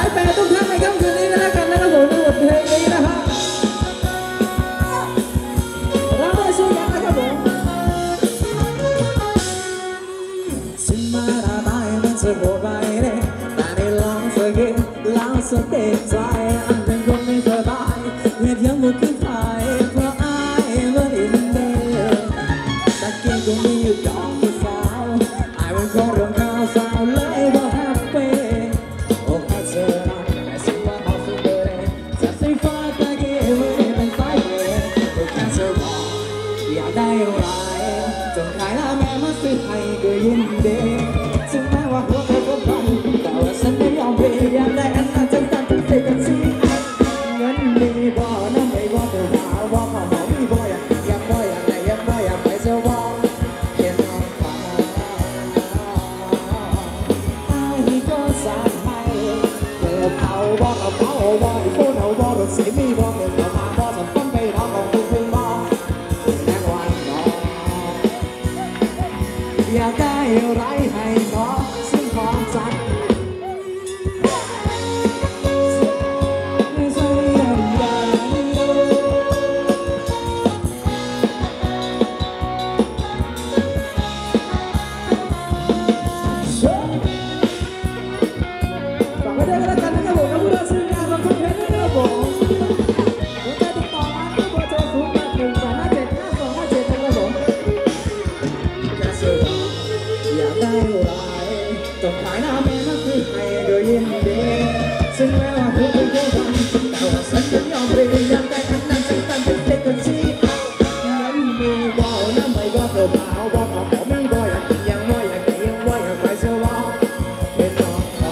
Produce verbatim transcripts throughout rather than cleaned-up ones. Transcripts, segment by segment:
ายแปดทุกท่านในค่ำคืนนี้กันแล้วกันนะครับผมในบทเพลงนี้นะฮะเราได้สู้กันนะครับผมฉันมาได้ไหมมันจะบอกไปเลยแต่ในลองสักทีลองสักเด็กใจอันเป็นคนไม่สบายเหตุยังบุกขึ้นไปเพราะอายมันอินเดียตะเกียงก็มีอยู่ดอกที่สาวอายมันคงเรื่องข้าวสาวเลยบอกแฮปปี้โอ้แค่เธอแต่ฉันว่าเอาสุดเลยจะใส่ฟ้าตะเกียงไม่เป็นสายเวรโอ้แค่เธอบอกอยากได้อะไรจนขายหน้าแม่มาซื้อให้ก็ยินดีถึงแม้ว่าหัวเธอก็พังแต่ว่าฉันไม่ยอมเปลี่ยนอยากได้อันนั้นจังจังจังสิกันสิเงินมีบ่น้ำไม่บ่เธอหาว่าขอหอมมีบ่อยากอยากบ่อยากไหนอยากบ่อยากไปเสียว่าเขียนน้องฟ้าไอ้ก็สาให้เกิดเอาบ่เอาเผาบ่ไอ้คนเอาบ่รถสีมีบ่เงินเอามาบ่ฉันฟันไปน้องของคุณคุณบ่แค่วันน้องอยากได้อะไรให้ขอซึ่งของจัดไม่ใช่อย่างนั้นฝากไว้ด้วยกันแล้วกันนะครับผมกับผู้ร่วมซื้องานบางคนเพชรนะครับผมหัวใจติดต่อมาที่เบอร์โทรศูนย์แปดหนึ่งแปดห้าเจ็ดห้าสองห้าเจ็ดนะครับผมแค่สื่ออยากได้อะไรจงขายหน้าแม่มาซื้อให้โดยยินดีซึ่งแม้ว่าหัวใจก็ทำแต่ว่าฉันก็ยอมเปลี่ยนอยากได้อันนั้นฉันตั้งเป็นเด็กคนชี้งั้นมีบ่น้ำไม่ก็เธอเผาบ่ขอขอไม่บ่อยากกินยังบ่อยากกินยังบ่อยากไปเสียว่าเป็นน้องฟ้า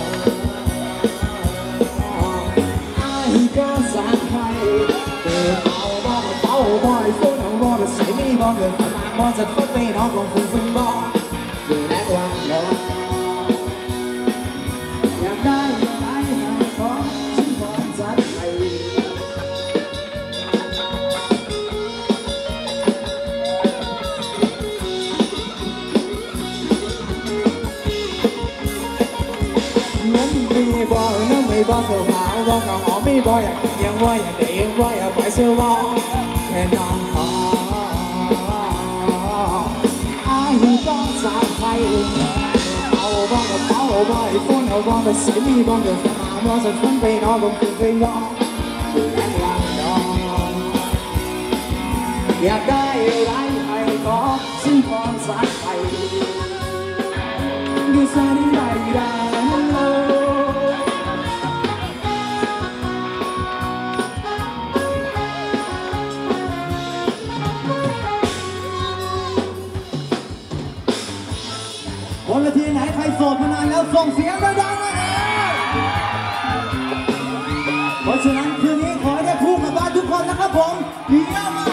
ไอ้ก็สั่งให้เดินเอาบ่มาเฝ้าบ่ไอ้ฝนเอาบ่มาใส่ไม่บ่เงินมาบ่จะฟัดไปน้องของคุณคุณบ่ดูแลวันน้องอยากได้อะไรให้ขอฉันขอจัดให้เงินมีบ่น้ำไม่บ่เธอหาบ่ก็หอมไม่บ่อยากกินยังบ่อยากได้ยังบ่อยากไปเสียว่าแค่น้องขอไอ้ก็สั่งให้เอาบ่กับเอาบ่ไอ้ฝนเอาบ่แต่เสียมีบ่เงินมาบ่จะฟันไปน้องลงคืนไปน้องดูแลวันน้องอยากได้อะไรให้ขอซึ่งขอสักให้ดูสันได้ได้คนละทีไหนใครโสดมานานแล้วส่งเสียงดังๆเลยเพราะฉะนั้นคืนนี้ขอให้ได้คู่กับบ้านทุกคนนะครับผมเยี่ยมมาก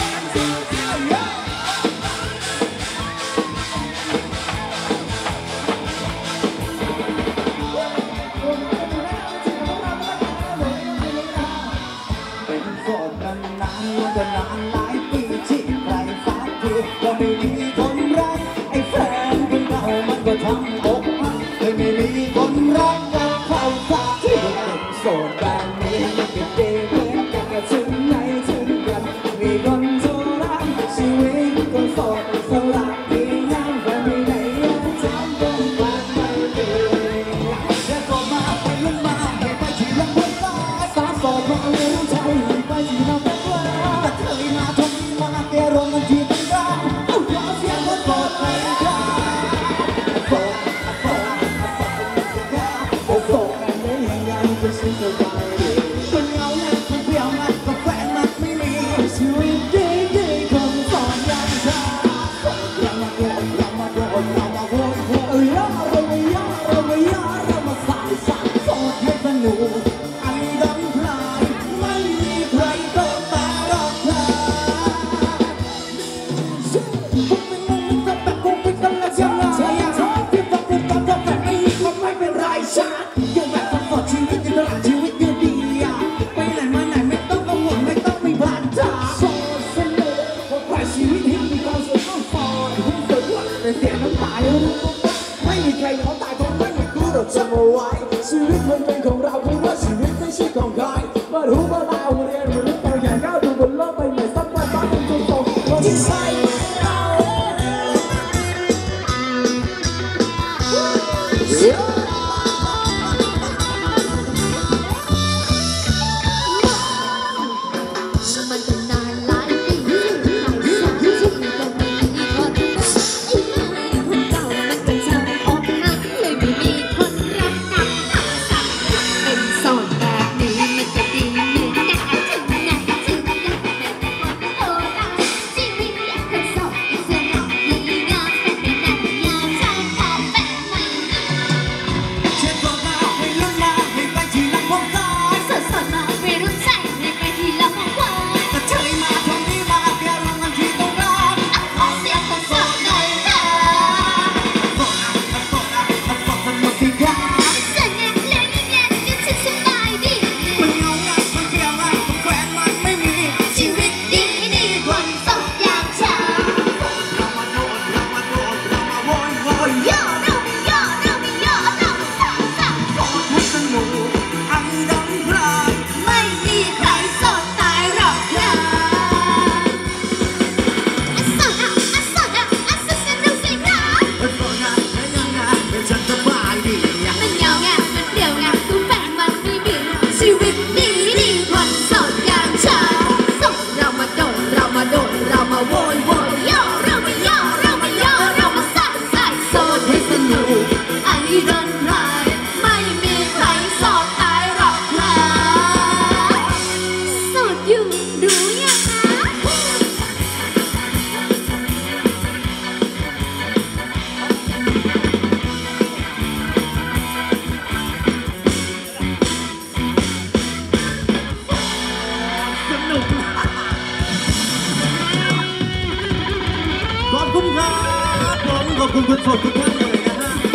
เป็นโสดมานานแล้วก็นานหลายปีที่ใครฝันที่ก็ไม่มีคนรักไอ้แฟนคนเก่ามันก็ทำอกหักเลยไม่มีคนรักกับเขาสักทีเป็นโสดแบบนี้มันเป็นเด็กเหมือนกันกับถึงไหนถึงกันมีคนจะรักชีวิตก็โสดสลับที่ยังแต่ไม่ได้ยังจำต้องการไม่ดีและก็มาไปเรื่องมาให้ไปที่ลำบากสาสอดเพราะเอาเรื่องใจไปที่ลำบากแต่เคยมาทนมาเกลมันที่ตั้งรักเอาขอเสียงคนโสดไปกันโสดโสดโสดกันได้ยังไงก็ฉันสบายดีคนเหงาและคนเปลี่ยวนักก็แฟนนักไม่มีชีวิตดีดีคนสอนยังชาเรามาโดนเรามาโดนเรามาโดนเอ้ยเราไม่ยอมเราไม่ยอมเรามาสายสายโสดให้สนุกอันดำพลายไม่มีใครต้องมาหรอกค่ะผมเป็นงงกับแบบคงเป็นกันแล้วยังไงชอบที่ฟังเป็นตอนก็แบบนี้ก็ไม่เป็นไรฉันยังแบบสดชีวิตยังตลาดชีวิตยังดีอ่ะไปไหนมาไหนไม่ต้องกังวลไม่ต้องมีบาดจ่าโสดสนุกผมไปชีวิตให้มีความสุขต้องฟอนให้สวยว่าแต่เสียน้ำตาไม่มีใครเขาตายเพราะไม่มีคู่เราจะมาไว้ชีวิตมันเป็นของเราขอบทุกท่านเลยนะฮะ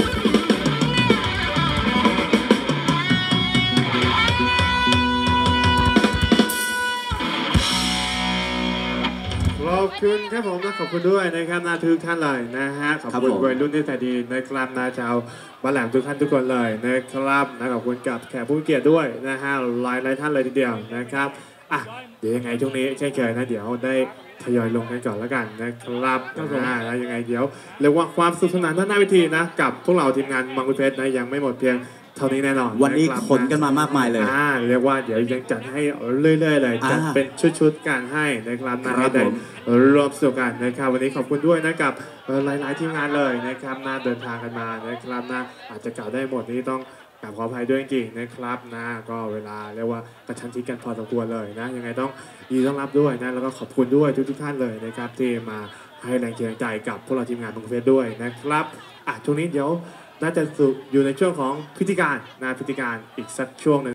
ขอบคุณครับผมนะขอบคุณด้วยนะครับนาทุกท่านเลยนะฮะขอบคุณวัยรุ่นที่ใจดีนะครับนาชาวบ้านแหลมทุกท่านทุกคนเลยนะครับนะขอบคุณกับแขกผู้เกียรติด้วยนะฮะหลายหลายท่านเลยทีเดียวนะครับอ่ะเดี๋ยวยังไงช่วงนี้เช่นเคยนะเดี๋ยวได้ทยอยลงกันก่อนแล้วกันนะครับอ่าแล้วยังไงเดี๋ยวเรียกว่าความสนุกสนานด้านหน้าเวทีนะกับพวกเราทีมงานมังคุดเพชรนะยังไม่หมดเพียงเท่านี้แน่นอนวันนี้ขนกันมามากมายเลยอ่าเรียกว่าเดี๋ยวยังจัดให้เรื่อยๆเลยจัดเป็นชุดๆการให้นะครับนะให้ได้รวมสนุกกันนะครับวันนี้ขอบคุณด้วยนะกับหลายๆทีมงานเลยนะครับน่าเดินทางกันมานะครับนะอาจจะกล่าวได้หมดนี้ต้องกราบขออภัยด้วยจริงๆนะครับนะก็เวลาเรียกว่ากระชั้นชิดกันพอสมควรเลยนะยังไงต้องยินดีต้อนรับด้วยนะแล้วก็ขอบคุณด้วยทุกๆท่านเลยนะครับที่มาให้แรงเชียร์ใจกับพวกเราทีมงานบังเฟสด้วยนะครับอ่ะช่วงนี้เดี๋ยวน่าจะอยู่ในช่วงของพิธีการนะพิธีการอีกสักช่วงหนึ่ง